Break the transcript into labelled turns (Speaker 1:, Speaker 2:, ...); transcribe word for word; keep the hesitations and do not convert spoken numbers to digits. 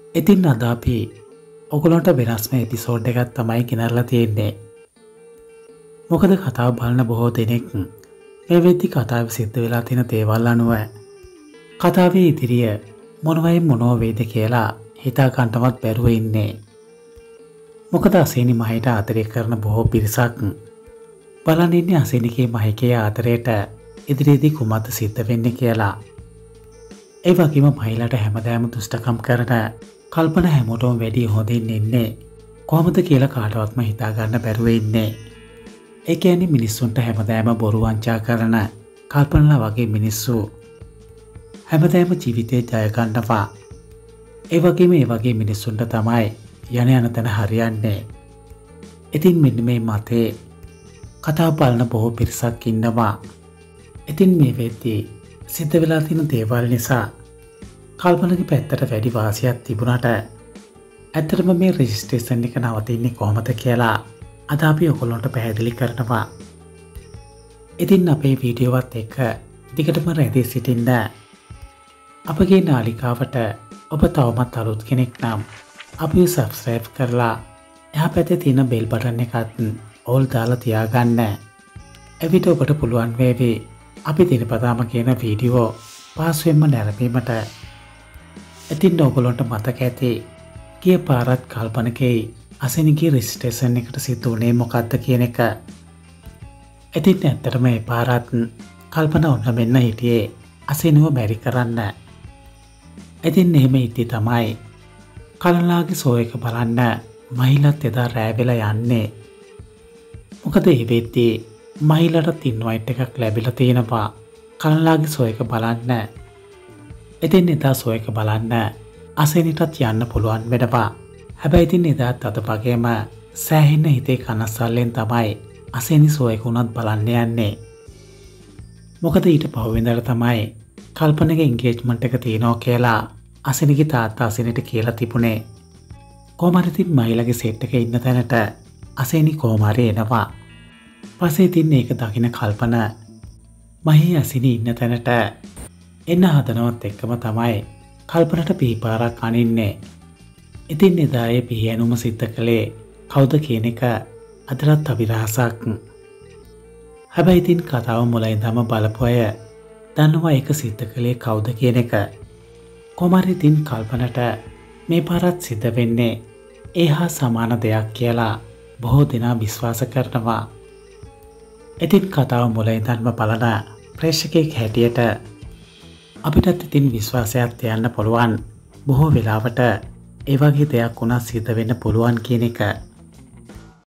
Speaker 1: ඉතින් අද අපි ඔයගොල්ලන්ට වෙනස්ම එපිසෝඩ් එකක් තමයි ගෙනල්ලා තියෙන්නේ. මොකද කතාව බලන බොහෝ දෙනෙක් මේ වෙද්දි කතාවේ සිද්ධ වෙලා තියෙන දේවල් අනුව කතාවේ ඉදිරිය මොනවයින් මොනව වේද කියලා හිතා ගන්නවත් බැරුව ඉන්නේ. මොකද අසේනි මහේට ආදරය කරන බොහෝ පිරිසක් බලන් ඉන්නේ අසේනිගේ මහේගේ ආදරයට ඉදිරියේදී කුමක්ද සිද්ධ වෙන්නේ කියලා. ඒ වගේම මහිලාට හැමදාම දුෂ්ටකම් කරන කල්පන හැමෝටම වැඩි හොඳින් ඉන්නේ කොහොමද කියලා කාටවත්ම හිතා ගන්න බැරුව ඉන්නේ. ඒ කියන්නේ මිනිස්සුන්ට හැමදාම බොරු වංචා කරන කල්පනලා වගේ මිනිස්සු හැමදාම ජීවිතේ ජය ගන්නවා. ඒ වගේම ඒ වගේ මිනිස්සුන්ට තමයි යන යන තැන හරියන්නේ. ඉතින් මෙන්න මේ මතේ කතාව බලන බොහෝ පිරිසක් ඉන්නවා. ඉතින් මේ වෙද්දී සිද්ධ වෙලා තියෙන දේවල් නිසා කල්පනගේ පැත්තට වැඩි වාසියක් තිබුණාට ඇත්තටම මේ රෙජිස්ට්‍රේෂන් එක නවතින්නේ කොහොමද කියලා අද අපි ඔයගොල්ලන්ට පැහැදිලි කරනවා. ඉතින් අපේ වීඩියෝවත් එක්ක දිගටම රැඳී සිටින්න. අපගේ නාලිකාවට ඔබ තවමත් අලුත් කෙනෙක් නම් අපිව සබ්ස්ක්‍රයිබ් කරලා එහා පැත්තේ තියෙන බෙල් බටන් එකත් ඕල් දාලා තියාගන්න. එවිට ඔබට පුළුවන් වේවි අපි දිනපතාම කියන වීඩියෝ පහසුවෙන්ම නැරඹීමට. ඉතින් ඔයගොල්ලන්ට මතක ඇති ගිය පාරත් කල්පනකේ අසෙනිගේ රෙජිස්ට්‍රේෂන් එකට සිද්ධ වුණේ මොකක්ද කියන එක. ඉතින් ඇත්තටම ඒ පාරත් කල්පන ඔන්න මෙන්න හිටියේ අසෙනිව බැරි කරන්න. ඉතින් එහෙම ඉති තමයි කලලාගේ ෂෝ එක බලන්න මහිලත් එදා රෑ වෙලා යන්නේ. මොකද ඒ වෙද්දී මහිලට ඉන්වයිට් එකක් ලැබිලා තියෙනවා කලලාගේ ෂෝ එක බලන්න. ඉතින් එදා ෂෝ එක බලන්න අසෙනිටත් යන්න පුළුවන් වෙනවා. හැබැයි ඉතින් එදාත් අද වගේම සෑහෙන හිතේ කනස්සල්ලෙන් තමයි අසෙනි ෂෝ එක උනත් බලන්න යන්නේ. මොකද ඊට පහුවෙන්දට තමයි කල්පනගේ එන්ගේජ්මන්ට් එක තියෙනවා කියලා අසෙනිගේ තාත්තා අසෙනිට කියලා තිබුණේ. කොහොම හරි ඉතින් මහිලගේ සෙට් එකේ ඉන්න තැනට අසෙනි කොහොම හරි එනවා. පස්සේ ඉතින් ඒක දකින කල්පන මහී අසෙනි ඉන්න තැනට එන්න හදනවත් එක්කම තමයි කල්පනට පිහිපාරක් අනින්නේ. ඉතින් එදා ඒ පිහියනුම සිද්ධ කළේ කවුද කියන එක අදටත් අවිරහසක්. හැබැයි ඉතින් කතාව මුල ඉඳන්ම බලපු අය දන්නවා ඒක සිද්ධ කළේ කවුද කියන එක. කොහොම හරි ඉතින් කල්පනට මේ පාරත් සිද්ධ වෙන්නේ ඒ හා සමාන දෙයක් කියලා බොහෝ දෙනා විශ්වාස කරනවා. ඉතින් කතාව මුල ඉඳන්ම බලන ප්‍රේක්ෂකයෙක් හැටියට අපිටත් ඉතින් විශ්වාසයක් තියන්න පුළුවන් බොහෝ වෙලාවට ඒ වගේ දෙයක් උනා සිද්ධ වෙන්න පුළුවන් කියන එක.